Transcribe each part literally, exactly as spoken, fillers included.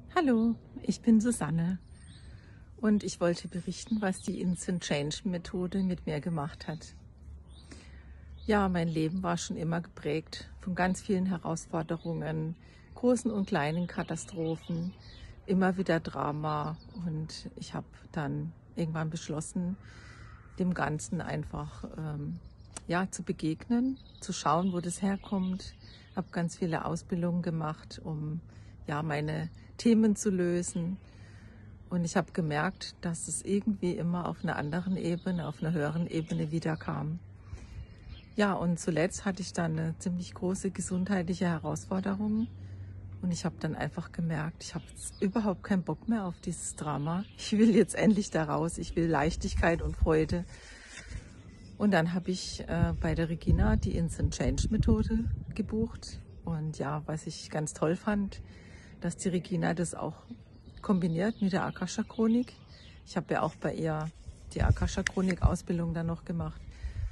Hallo, ich bin Susanne und ich wollte berichten, was die Instant Change Methode mit mir gemacht hat. Ja, mein Leben war schon immer geprägt von ganz vielen Herausforderungen, großen und kleinen Katastrophen, immer wieder Drama, und ich habe dann irgendwann beschlossen, dem Ganzen einfach ähm, ja, zu begegnen, zu schauen, wo das herkommt. Ich habe ganz viele Ausbildungen gemacht, um ja, meine Themen zu lösen. Und ich habe gemerkt, dass es irgendwie immer auf einer anderen Ebene, auf einer höheren Ebene wiederkam. Ja, und zuletzt hatte ich dann eine ziemlich große gesundheitliche Herausforderung. Und ich habe dann einfach gemerkt, ich habe jetzt überhaupt keinen Bock mehr auf dieses Drama. Ich will jetzt endlich da raus. Ich will Leichtigkeit und Freude. Und dann habe ich äh, bei der Regina die Instant Change Methode gebucht. Und ja, was ich ganz toll fand, dass die Regina das auch kombiniert mit der Akasha-Chronik. Ich habe ja auch bei ihr die Akasha-Chronik-Ausbildung dann noch gemacht.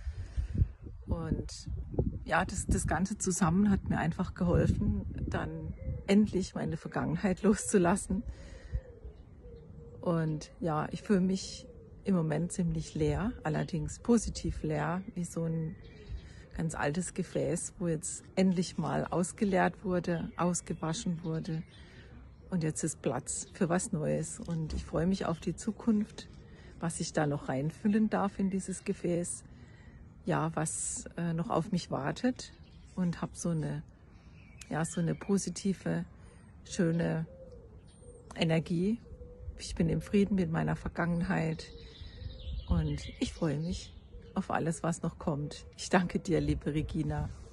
Und ja, das, das Ganze zusammen hat mir einfach geholfen, dann endlich meine Vergangenheit loszulassen. Und ja, ich fühle mich im Moment ziemlich leer, allerdings positiv leer, wie so ein ganz altes Gefäß, wo jetzt endlich mal ausgeleert wurde, ausgewaschen wurde. Und jetzt ist Platz für was Neues. Und ich freue mich auf die Zukunft, was ich da noch reinfüllen darf in dieses Gefäß. Ja, was äh, noch auf mich wartet, und habe so eine, ja, so eine positive, schöne Energie. Ich bin im Frieden mit meiner Vergangenheit und ich freue mich auf alles, was noch kommt. Ich danke dir, liebe Regina.